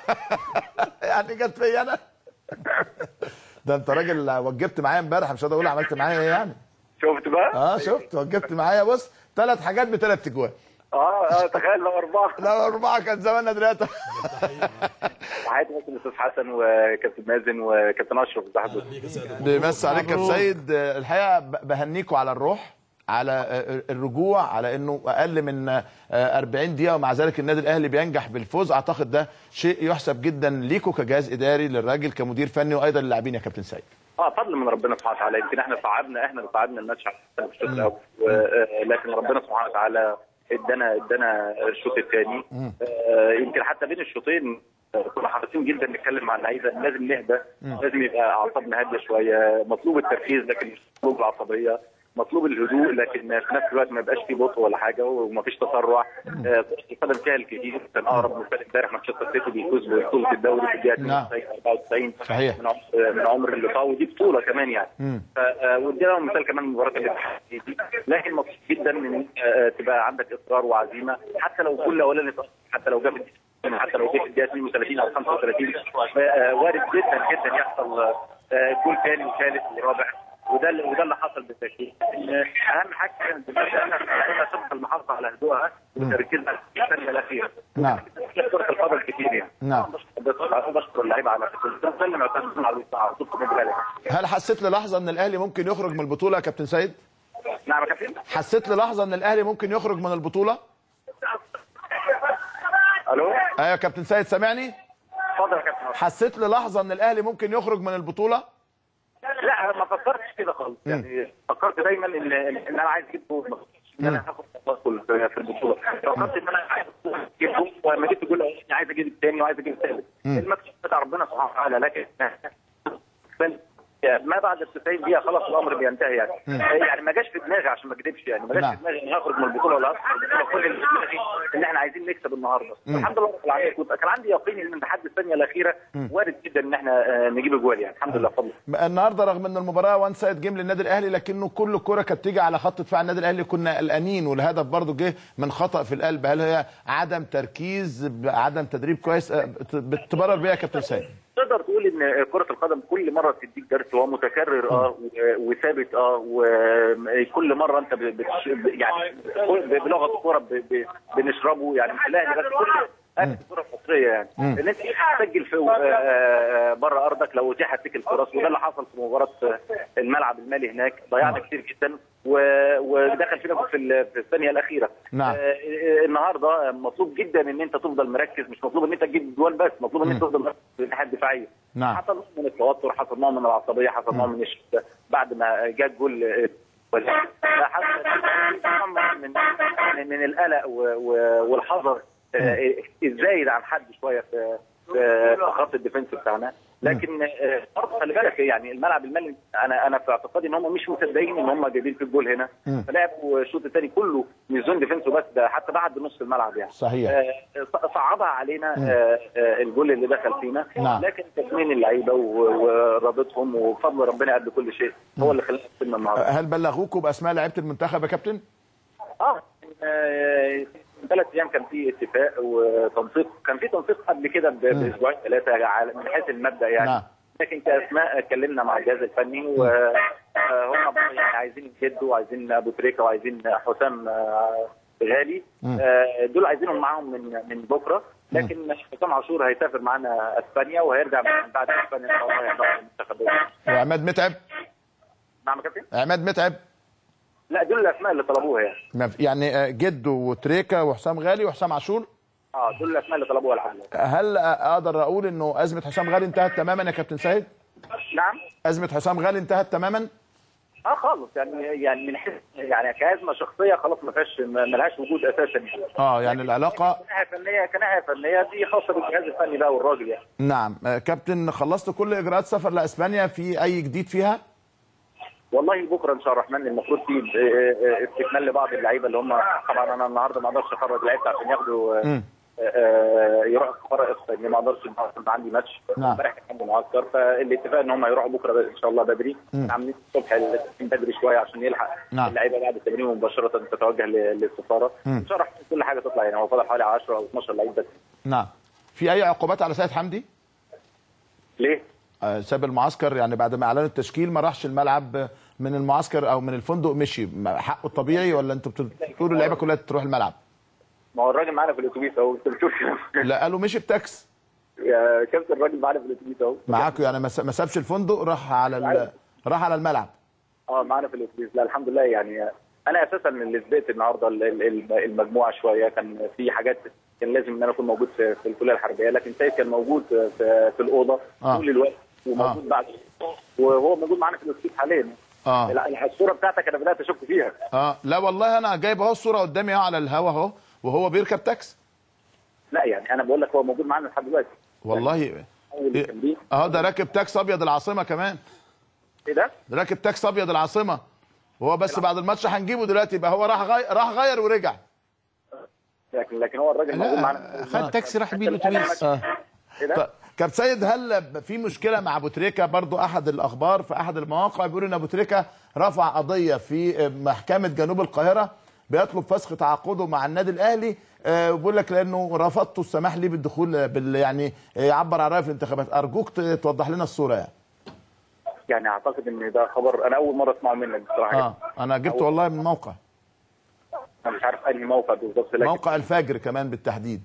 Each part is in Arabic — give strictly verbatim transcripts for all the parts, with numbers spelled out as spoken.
يعني جت فيا انا. ده انت راجل وجبت معايا امبارح، مش هقدر اقول عملت معايا ايه يعني. شفت بقى؟ اه شفت وجبت معايا. بص ثلاث حاجات بثلاث اجوان. اه اه تخيل لو اربعه. لو اربعه كان زماننا دلوقتي. تحياتي بس الاستاذ حسن وكابتن مازن وكابتن اشرف صاحبي. بيمسي عليك يا سيد. الحقيقه بهنيكوا على الروح، على الرجوع، على انه اقل من أربعين دقيقه ومع ذلك النادي الاهلي بينجح بالفوز. اعتقد ده شيء يحسب جدا ليكوا كجهاز اداري، للراجل كمدير فني، وايضا للاعبين يا كابتن سيد. اه فضل من ربنا سبحانه وتعالى. يمكن احنا صعبنا احنا اللي صعبنا الماتش على الشوط الاول، لكن ربنا سبحانه وتعالى ادانا ادانا الشوط الثاني. آه يمكن حتى بين الشوطين كنا حريصين جدا نتكلم مع اللعيبه، لازم نهدى، لازم يبقى اعصابنا هاديه شويه، مطلوب التركيز لكن مش مطلوب العصبيه، مطلوب الهدوء لكن في نفس الوقت ما يبقاش في بطء ولا حاجه وما فيش تسرع. كره القدم فيها الكثير، كان اقرب مثال امبارح مانشستر سيتي بيفوز ببطوله الدوري في الدقيقه اتنين وتسعين اربعة وتسعين صحيح من عمر من عمر اللقاء، ودي بطوله كمان يعني. ودي لهم مثال كمان مباراه الاتحاد دي، لكن مبسوط جدا ان تبقى عندك اصرار وعزيمه حتى لو كل اولاني، حتى لو جابت حتى لو جه في الدقيقه اثنين وثلاثين او خمسة وثلاثين وارد جدا جدا يحصل جول ثاني وثالث ورابع، وده اللي وده اللي حصل بالتاكيد. اهم حاجه كانت انها تبقى المحافظه على هدوءها وتركيزها في الثانيه الاخيره. نعم. كره القدم كتير يعني. نعم. بشكر اللعيبه على تسلم معتمدين على الوسط. هل حسيت للحظه ان الاهلي ممكن يخرج من البطوله يا كابتن سيد؟ نعم يا كابتن. حسيت للحظه ان الاهلي ممكن يخرج من البطوله؟ الو. ايوه يا كابتن سيد سامعني؟ اتفضل يا كابتن. حسيت للحظه ان الاهلي ممكن يخرج من البطوله؟ لا ما فكرتش كده خالص، يعني فكرت دايما ان ان انا عايز اجيب جول، ان انا هاخد البطوله في البطوله، فكرت ان انا عايز اجيب جول، ولما جبت جول عايز اجيب الثاني وعايز اجيب الثالث. المكسب بتاع ربنا سبحانه وتعالى، لكن ما بعد ال تسعين دقيقه خلاص الامر بينتهي يعني. يعني ما جاش في دماغي عشان ما اكذبش، يعني ما جاش في دماغي اني هخرج من البطوله ولا هخرج من البطوله. كل اللي في دماغي ان احنا عايزين نكسب النهارده. الحمد لله رب العالمين. كان عندي يقين ان لحد الثانيه الاخيره وارد جدا ان احنا نجيب اجوال يعني. الحمد لله بفضل النهارده رغم ان المباراه وان سايد جيم للنادي الاهلي، لكنه كل كره كانت تيجي على خط دفاع النادي الاهلي كنا قلقانين، والهدف برضه جه من خطا في القلب. هل هي عدم تركيز، عدم تدريب كويس؟ بتبرر بيها يا كابتن سيد؟ تقدر تقول ان كره القدم كل مره بتديك درس، هو متكرر اه وثابت اه وكل مره انت بتش... يعني بلغه الكوره بنشربه يعني. الاهلي بس كل اهل الكره المصريه يعني ان انت تسجل في بره ارضك لو اتيحت لك الفرص، وده اللي حصل في مباراه الملعب المالي هناك. ضيعنا كتير جدا ودخل فينا في في الثانيه الاخيره. نعم. آه النهارده مطلوب جدا ان انت تفضل مركز، مش مطلوب ان انت تجيب جوان بس، مطلوب ان انت تفضل مركز في الناحيه الدفاعيه. نعم. حصل نوع من التوتر، حصل نوع من العصبيه، حصل نوع من الشده بعد ما جاء الجول، حصل من من القلق والحذر الزايد عن حد شويه في في خط الديفنس بتاعنا. لكن برضه خلي بالك يعني الملعب المالي انا انا في اعتقادي ان هم مش مصدقين ان هم جايبين في الجول هنا، فلعبوا الشوط الثاني كله مش زون ديفنس بس، ده حتى بعد نص الملعب يعني. صحيح. آه صعبها علينا آه آه الجول اللي دخل فينا. نعم. لكن تسمين اللعيبه ورابطهم وفضل ربنا قد كل شيء هو اللي خلانا نكسبنا النهارده. هل بلغوكوا باسماء لعيبه المنتخب يا كابتن؟ اه, آه من ثلاث ايام كان في اتفاق وتنسيق، كان في تنسيق قبل كده باسبوعين ثلاثه من حيث المبدا يعني. نعم. لكن كاسماء اتكلمنا مع الجهاز الفني وهم يعني عايزين جدو وعايزين ابو تريكه وعايزين حسام غالي، دول عايزينهم معاهم من من بكره. لكن حسام عاشور هيسافر معانا اسبانيا وهيرجع من بعد اسبانيا ان شاء الله يرجع المنتخب. وعماد متعب؟ نعم يا كابتن. عماد متعب؟ لا دول الاسماء اللي طلبوها يعني. يعني جدو وتريكه وحسام غالي وحسام عاشور؟ اه دول الاسماء اللي طلبوها الحمد لله. هل اقدر اقول انه ازمه حسام غالي انتهت تماما يا كابتن سيد؟ نعم. ازمه حسام غالي انتهت تماما؟ اه خالص يعني يعني من حيث يعني كازمه شخصيه خلاص ما فيهاش ما لهاش وجود اساسا. اه يعني العلاقه كناحيه فنيه كناحيه فنيه دي خاصه بالجهاز الفني بقى والراجل يعني. نعم. كابتن خلصت كل اجراءات سفر لاسبانيا، في اي جديد فيها؟ والله بكره ان شاء الله الرحمن المفروض في استكمال لبعض اللعيبه اللي هم طبعا انا النهارده ما اقدرش اخرج لعيبه عشان ياخدوا يروحوا السفاره اسبانيا، ما اقدرش عندي ماتش امبارح كان عندي معسكر، فالاتفاق ان هم يروحوا بكره ان شاء الله بدري. عاملين الصبح التمرين بدري شويه عشان يلحق اللعيبه بعد التمرين مباشره تتوجه للسفاره. ان شاء الله كل حاجه تطلع يعني. هو فاضل حوالي عشرة او اتناشر لعيب بس. نعم. في اي عقوبات على سيد حمدي؟ ليه؟ آه ساب المعسكر يعني بعد ما اعلنوا التشكيل ما راحش الملعب من المعسكر او من الفندق مشي، حقه الطبيعي ولا انتوا بتقولوا اللعيبه كلها تروح الملعب؟ ما هو الراجل معانا في الاتوبيس اهو، انت بتشوف. لا قالوا مشي بتاكس. يا كابتن الراجل معانا في الاتوبيس اهو. معاكم يعني ما سابش الفندق، راح على ال... راح على الملعب. اه معانا في الاتوبيس. لا الحمد لله يعني انا اساسا اللي سبقت النهارده المجموعه شويه، كان في حاجات كان لازم ان انا اكون موجود في, في الكليه الحربيه، لكن سيد كان موجود في, في الاوضه آه. طول الوقت وموجود آه. بعد وهو موجود معانا في الاتوبيس حاليا. اه لا الصوره بتاعتك انا بدات اشك فيها. اه لا والله انا جايب اهو الصوره قدامي اهو على الهوا اهو وهو بيركب تاكسي. لا يعني انا بقول لك هو موجود معانا لحد دلوقتي والله. يعني اهو ده راكب تاكس ابيض العاصمه كمان. ايه ده؟ ده راكب تاكس ابيض العاصمه وهو بس بعد الماتش هنجيبه دلوقتي، يبقى هو راح غير راح غير ورجع. لكن لكن هو الراجل موجود معانا، خد تاكسي راح بيه الاتوبيس. اه ايه ده؟ كابتن سيد هل في مشكله مع ابو تريكه؟ برضو احد الاخبار في احد المواقع بيقول ان ابو تريكه رفع قضيه في محكمه جنوب القاهره بيطلب فسخ تعاقده مع النادي الاهلي، بيقول لك لانه رفضته السماح لي بالدخول بال يعني يعبر عن رايه في الانتخابات. ارجوك توضح لنا الصوره يعني. يعني اعتقد ان ده خبر انا اول مره اسمعه منك بصراحه. اه انا جبته والله من موقع، انا مش عارف انهي موقع بالظبط، لكن موقع الفجر كمان بالتحديد.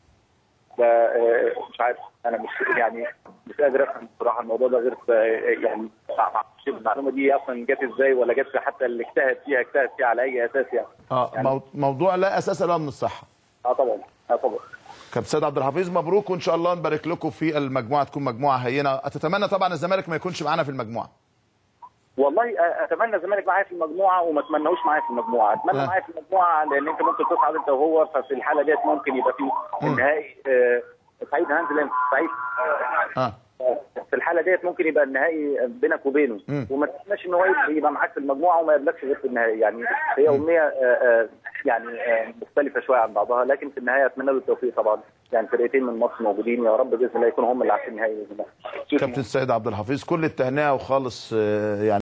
ده مش عارف، انا مش يعني مش قادر افهم بصراحه الموضوع ده، غير يعني المعلومه دي اصلا جت ازاي، ولا جت حتى اللي اجتهد فيها اجتهد فيها على اي اساس يعني. اه يعني موضوع لا اساس له من الصحه. اه طبعا اه طبعا. كابتن سيد عبد الحفيظ مبروك، وان شاء الله نبارك لكم في المجموعه تكون مجموعه هينه. اتتمنى طبعا الزمالك ما يكونش معانا في المجموعه. والله اتمنى الزمالك معايا في المجموعه وما اتمناهوش معايا في المجموعه، اتمنى معايا في المجموعه لان انت ممكن تصعد انت وهو، ففي الحاله ديت ممكن يبقى في النهائي آه سعيد هانزل سعيد اه في الحاله ديت ممكن يبقى النهائي بينك وبينه، وما تتمناش ان هو يبقى معاك في المجموعه وما يقابلكش غير في النهائي. يعني هي امنيه آه آه يعني آه مختلفه شويه عن بعضها، لكن في النهايه اتمنى له التوفيق طبعا. يعني فرقتين من مصر موجودين، يا رب باذن الله يكونوا هم اللي عارفين النهائي باذن الله. كابتن سيد عبد الحفيظ كل التهنئه وخالص يعني